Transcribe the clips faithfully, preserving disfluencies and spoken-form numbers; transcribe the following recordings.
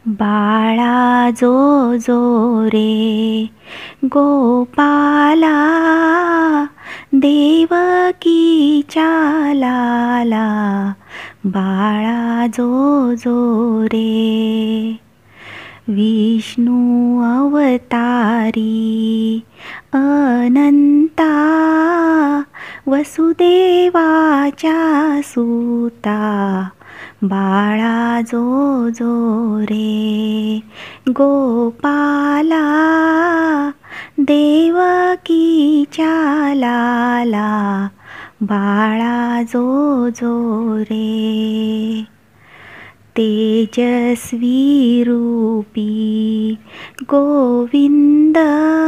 बाळा जो जो रे गोपाला, देवकीच्या लाला, बाळा जो जो रे. विष्णू अवतारी अनंता, वसुदेवाच्या सुता, बाळा जो जो रे गोपाला, देवकीच्या लाला, बाळा जो जो रे. तेजस्वी रूपी गोविंद,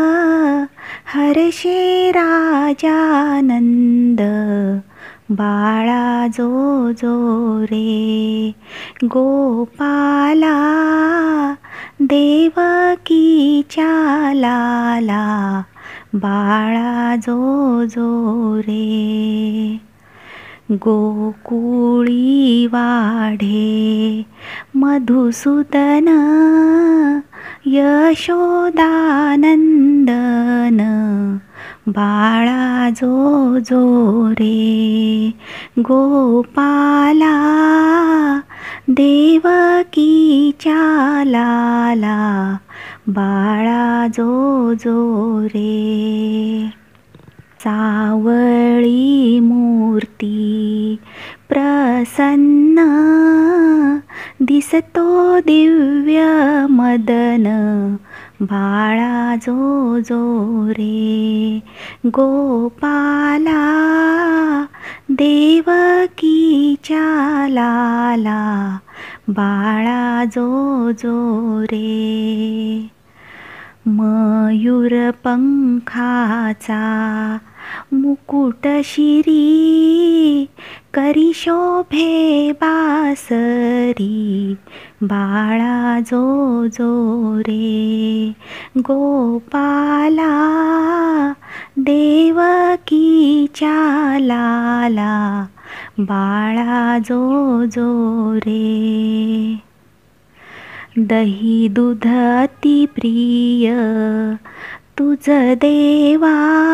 हर्षे राजानंद, बाळा जो जो रे गोपाला, देवकीच्या लाला, बाळा जो जो रे. गोकुळी वाढे मधुसूदन, यशोदानंदन, बाळा जो जो रे गोपाला, देवकीच्या लाला, बाळा जो जो रे. सावळी मूर्ती प्रसन्न, दिसतो दिव्य मदन, बाळा जो जो रे गोपाला, देवकीच्या लाला, बाळा जो जो रे. मयूर पंखाचा मुकुट शिरी, करी शोभे बासरी, बाळा जो जो रे गोपाला, देवकीच्या लाला, बाळा जो जो रे. दही दूध अति प्रिय तुझ देवा,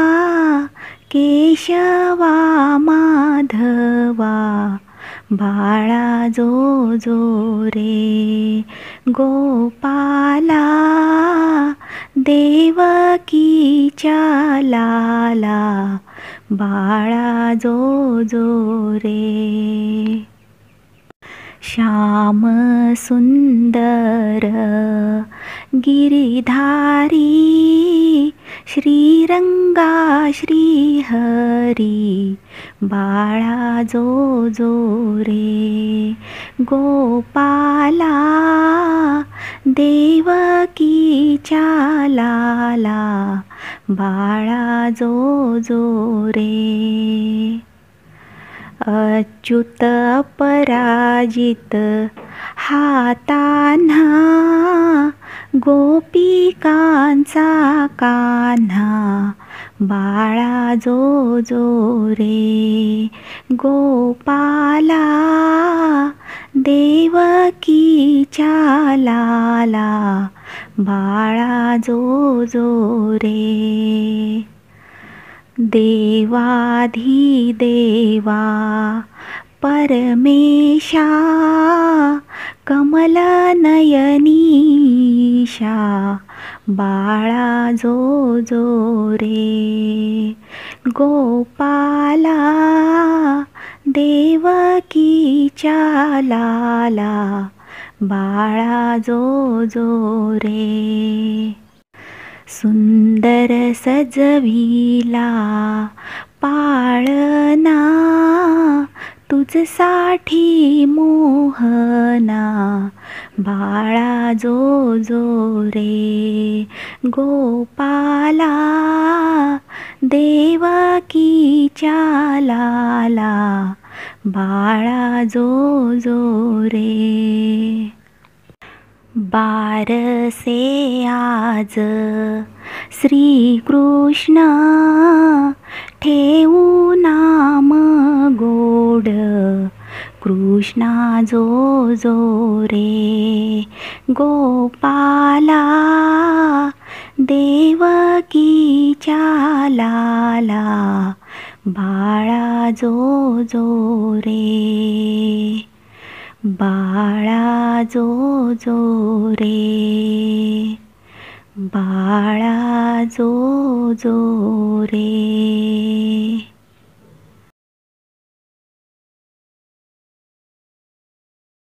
केशवा माधवा, बाळा जो जो रे गोपाला, देवकीच्या लाला, बाळा जो जो रे. श्याम सुंदर गिरिधारी, श्रीरंगा श्रीहरी, बाळा जो जो रे गोपाला, देवकीच्या लाला, बाळा जो जो रे. अच्युत अपराजित हातान्हा, गोपिकांचा कान्हा, बाळा जो जो रे गोपाला, देवकीच्या लाला, बाळा जो जो रे. देवाधिदेवा परमेशा, कमलनयनीशा, बाळा जो जो रे गोपाला, देवकीच्या लाला, बाळा जो जो रे. सुंदर सजविला पाळना, तुझसाठी मोहना, बाळा जो जो रे गोपाला, देवकीच्या लाला, बाळा जो जो रे. बारसे आज श्रीकृष्ण, ठेवू नाम गोड, कृष्णा जो जो रे गोपाला देवकीच्या लाला बाळा जो जो रे, बाळा जो जो रे, बाळा जो जो रे.